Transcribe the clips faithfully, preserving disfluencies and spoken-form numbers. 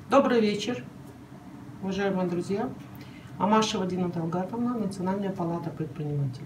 Добрый вечер, уважаемые друзья. Амашева Дина Талгатовна, Национальная палата предпринимателей.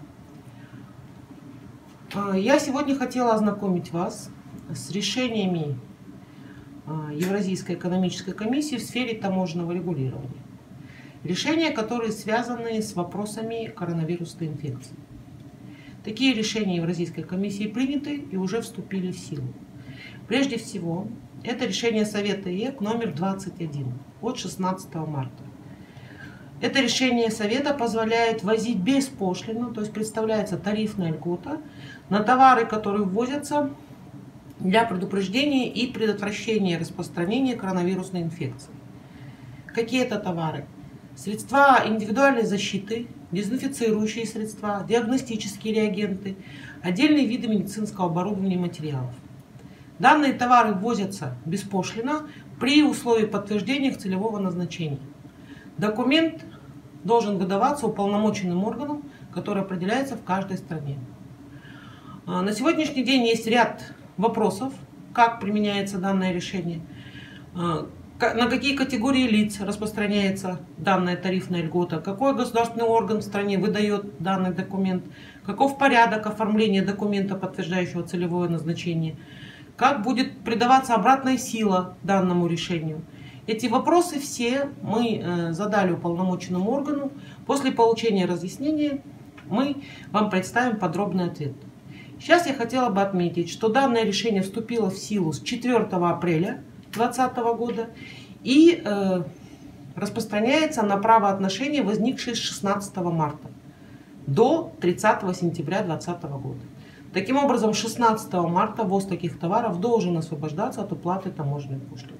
Я сегодня хотела ознакомить вас с решениями Евразийской экономической комиссии в сфере таможенного регулирования. Решения, которые связаны с вопросами коронавирусной инфекции. Такие решения Евразийской комиссии приняты и уже вступили в силу. Прежде всего, это решение Совета ЕК номер двадцать один от шестнадцатого марта. Это решение Совета позволяет ввозить беспошлино, то есть представляется тарифная льгота на товары, которые ввозятся для предупреждения и предотвращения распространения коронавирусной инфекции. Какие это товары? Средства индивидуальной защиты, дезинфицирующие средства, диагностические реагенты, отдельные виды медицинского оборудования и материалов. Данные товары ввозятся беспошлино при условии подтверждения их целевого назначения. Документ должен выдаваться уполномоченным органом, который определяется в каждой стране. На сегодняшний день есть ряд вопросов, как применяется данное решение, на какие категории лиц распространяется данная тарифная льгота, какой государственный орган в стране выдает данный документ, каков порядок оформления документа, подтверждающего целевое назначение, как будет придаваться обратная сила данному решению. Эти вопросы все мы задали уполномоченному органу. После получения разъяснения мы вам представим подробный ответ. Сейчас я хотела бы отметить, что данное решение вступило в силу с четвёртого апреля две тысячи двадцатого года и э, распространяется на правоотношения, возникшие с шестнадцатого марта до тридцатого сентября две тысячи двадцатого года. Таким образом, с шестнадцатого марта ввоз таких товаров должен освобождаться от уплаты таможенной пошлины.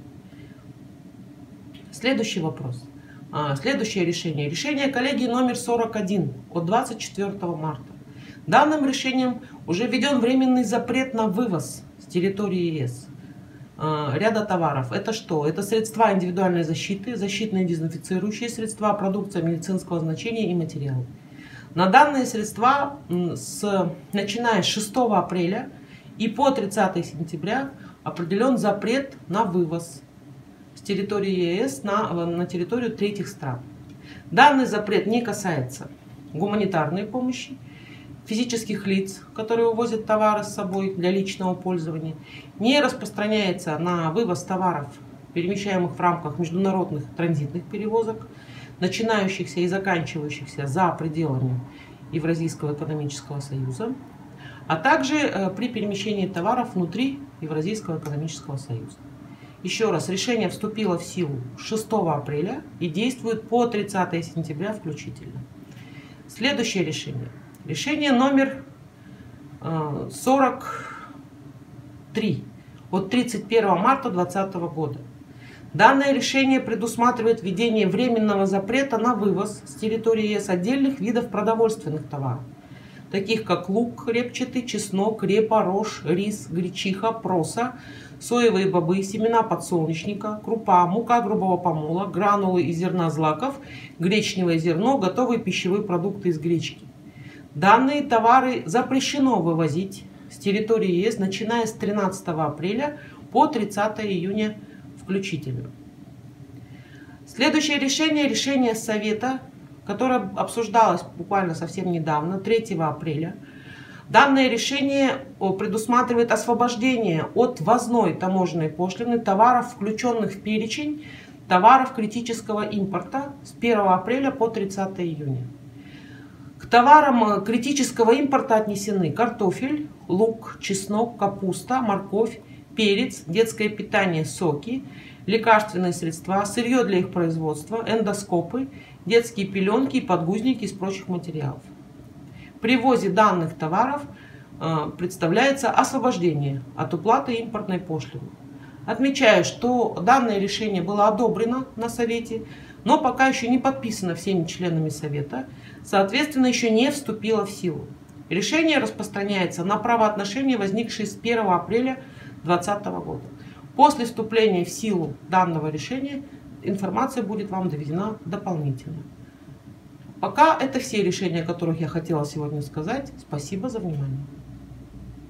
Следующий вопрос. А, следующее решение. Решение коллегии номер сорок один от двадцать четвёртого марта. Данным решением уже введен временный запрет на вывоз с территории ЕС а, ряда товаров. Это что? Это средства индивидуальной защиты, защитные дезинфицирующие средства, продукция медицинского значения и материалы. На данные средства, с, начиная с шестого апреля и по тридцатое сентября, определен запрет на вывоз с территории ЕС на, на территорию третьих стран. Данный запрет не касается гуманитарной помощи, физических лиц, которые увозят товары с собой для личного пользования, не распространяется на вывоз товаров, перемещаемых в рамках международных транзитных перевозок, начинающихся и заканчивающихся за пределами Евразийского экономического союза, а также при перемещении товаров внутри Евразийского экономического союза. Еще раз, решение вступило в силу шестого апреля и действует по тридцатое сентября включительно. Следующее решение. Решение номер сорок три от тридцать первого марта две тысячи двадцатого года. Данное решение предусматривает введение временного запрета на вывоз с территории ЕС отдельных видов продовольственных товаров, таких как лук репчатый, чеснок, репа, рожь, рис, гречиха, проса, соевые бобы, семена подсолнечника, крупа, мука грубого помола, гранулы из зерна злаков, гречневое зерно, готовые пищевые продукты из гречки. Данные товары запрещено вывозить с территории ЕС, начиная с тринадцатого апреля по тридцатое июня включительно. Следующее решение, решение Совета, которое обсуждалось буквально совсем недавно, третьего апреля. Данное решение предусматривает освобождение от ввозной таможенной пошлины товаров, включенных в перечень товаров критического импорта с первого апреля по тридцатое июня. К товарам критического импорта отнесены картофель, лук, чеснок, капуста, морковь, перец, детское питание, соки, лекарственные средства, сырье для их производства, эндоскопы, детские пеленки и подгузники из прочих материалов. При ввозе данных товаров э, представляется освобождение от уплаты импортной пошлины. Отмечаю, что данное решение было одобрено на Совете, но пока еще не подписано всеми членами Совета, соответственно, еще не вступило в силу. Решение распространяется на правоотношения, возникшие с первого апреля две тысячи двадцатого года. После вступления в силу данного решения информация будет вам доведена дополнительно. Пока это все решения, о которых я хотела сегодня сказать. Спасибо за внимание.